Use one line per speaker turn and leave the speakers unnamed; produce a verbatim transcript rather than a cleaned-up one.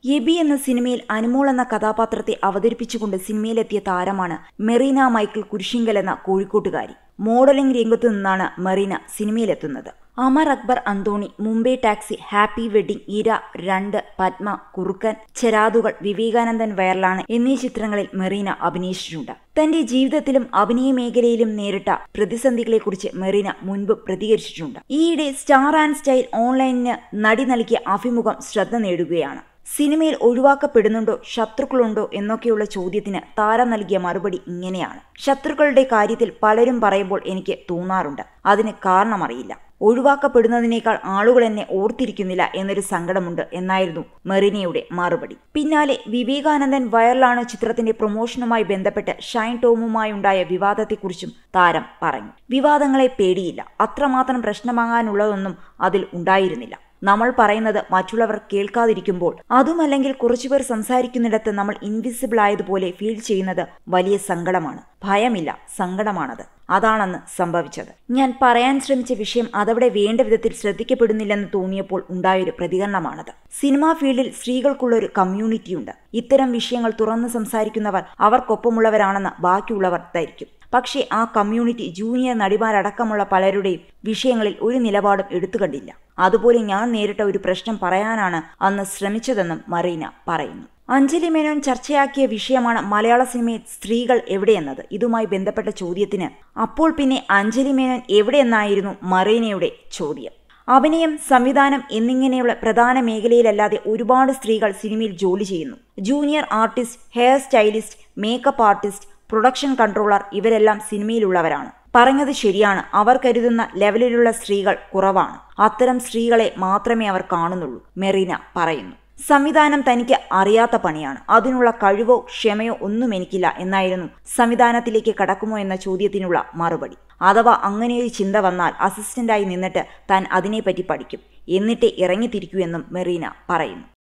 AB എന്ന സിനിമയിൽ അനുമോൾ എന്ന കഥാപാത്രത്തെ അവതരിപ്പിച്ചുകൊണ്ട് സിനിമയിലെത്തിയ താരമാണ് മെറീന മൈക്കിൾ കുരിശിങ്കൽ എന്ന കോഴിക്കോട്ടുകാരി. മോഡലിംഗ് രംഗത്തു നിന്നാണ് മെറീന സിനിമയിലെത്തുന്നത്. Amar Akbar Anthony, Mumbai taxi, happy wedding, Ira, Randu, Padma, കുറുക്കൻ, ചെരാതുകൾ, വിവേകാനന്ദൻ വയർലാണ് എന്നീ ചിത്രങ്ങളിൽ മെറീന അഭിനയിച്ചിട്ടുണ്ട്. തന്റെ ജീവിതത്തിലും അഭിനയ മേഖലയിലും നേരിട്ട പ്രതിസന്ധികളെക്കുറിച്ച് മെറീന മുൻപ് പ്രതികരിച്ചിട്ടുണ്ട്. ഈയിടെ സ്റ്റാർ ആൻഡ് സ്റ്റൈൽ ഓൺലൈനിന് നടി നൽകിയ അഭിമുഖം ശ്രദ്ധ നേടുകയാണ്. സിനിമയിൽ ഒഴിവാക്കപ്പെടുന്നുണ്ടോ, ശത്രുക്കളുണ്ടോ എന്നൊക്കെയുള്ള ചോദ്യത്തിന് താരം നൽകിയ മറുപടി ഇങ്ങനെയാണ്. ശത്രുക്കളുടെ കാര്യത്തിൽ പലരും പറയുമ്പോൾ എനിക്ക് തോന്നാറുണ്ട്. അതിന് കാരണമറിയില്ല. ഒഴിവാക്കപ്പെടുന്നതിനേക്കാൾ ആളുകൾ എന്നെ ഓർത്തിരിക്കുന്നില്ല എന്നൊരു സങ്കടമുണ്ട് എന്നായിരുന്നു മെറീനയുടെ മറുപടി. പിന്നാലെ വിവേകാനന്ദൻ വൈറലാണ് ചിത്രത്തിന്റെ പ്രൊമോഷനുമായി ബന്ധപ്പെട്ട് ഷൈൻ ടോമുമായുണ്ടായ വിവാദത്തെക്കുറിച്ചും താരം പറഞ്ഞു. വിവാദങ്ങളെ പേടിയില്ല. അത്രമാത്രം പ്രശ്നമാകാനുള്ളതൊന്നും അതിൽ ഉണ്ടായിരുന്നില്ല. നമ്മൾ പറയുന്നത് മറ്റുള്ളവർ കേൾക്കാതിരിക്കുമ്പോൾ, അതുമല്ലെങ്കിൽ കുറച്ചുപേർ സംസാരിക്കുന്നിടത്ത് നമ്മൾ ഇൻവിസിബിൾ ആയതുപോലെ ഫീൽ ചെയ്യുന്നത് വലിയ സങ്കടമാണ്. ഭയമില്ല, സങ്കടമാണത്. അതാണെന്ന് സംഭവിച്ചത്. ഞാൻ പറയാൻ ശ്രമിച്ച വിഷയം അതവിടെ വേണ്ട വിധത്തിൽ ശ്രദ്ധിക്കപ്പെടുന്നില്ലെന്ന് തോന്നിയപ്പോൾ ഉണ്ടായൊരു പ്രതികരണമാണത്. സിനിമാ ഫീൽഡിൽ സ്ത്രീകൾക്കുള്ളൊരു കമ്മ്യൂണിറ്റിയുണ്ട്. ഇത്തരം വിഷയങ്ങൾ തുറന്ന് സംസാരിക്കുന്നവർ അവർക്കൊപ്പമുള്ളവരാണെന്ന് ബാക്കിയുള്ളവർ ധരിക്കും. പക്ഷേ ആ കമ്മ്യൂണിറ്റി ജൂനിയർ നടിമാരടക്കമുള്ള പലരുടെയും വിഷയങ്ങളിൽ ഒരു നിലപാടും എടുത്തുകണ്ടില്ല. അതുപോലെ ഞാൻ നേരിട്ട ഒരു പ്രശ്നം പറയാനാണ് അന്ന് ശ്രമിച്ചതെന്നും മെറീന പറയുന്നു. അഞ്ജലി മേനോൻ ചർച്ചയാക്കിയ വിഷയമാണ് മലയാള സിനിമയിൽ സ്ത്രീകൾ എവിടെയെന്നത്. ഇതുമായി ബന്ധപ്പെട്ട ചോദ്യത്തിന് അപ്പോൾ പിന്നെ അഞ്ജലി മേനോൻ എവിടെയെന്നായിരുന്നു മെറീനയുടെ ചോദ്യം. അഭിനയം, സംവിധാനം എന്നിങ്ങനെയുള്ള പ്രധാന മേഖലയിലല്ലാതെ ഒരുപാട് സ്ത്രീകൾ സിനിമയിൽ ജോലി ചെയ്യുന്നു. Junior artist, hair stylist, makeup artist, production controller ഇവരെല്ലാം സിനിമയിലുള്ളവരാണ്. പറഞ്ഞത് ശരിയാണ്. അവർ കരുതുന്ന ലെവലിലുള്ള സ്ത്രീകൾ കുറവാണ്. അത്തരം സ്ത്രീകളെ മാത്രമേ അവർ കാണുന്നുള്ളൂ, മെറീന പറയുന്നു. സംവിധാനം തനിക്ക് അറിയാത്ത പണിയാണ്. അതിനുള്ള കഴിവോ ക്ഷമയോ ഒന്നും എനിക്കില്ല എന്നായിരുന്നു സംവിധാനത്തിലേക്ക് കടക്കുമോ എന്ന ചോദ്യത്തിനുള്ള മറുപടി. അഥവാ അങ്ങനെയൊരു ചിന്ത വന്നാൽ അസിസ്റ്റന്റായി നിന്നിട്ട് താൻ അതിനെപ്പറ്റി പഠിക്കും, എന്നിട്ടേ ഇറങ്ങിത്തിരിക്കൂ എന്നും മെറീന പറയുന്നു.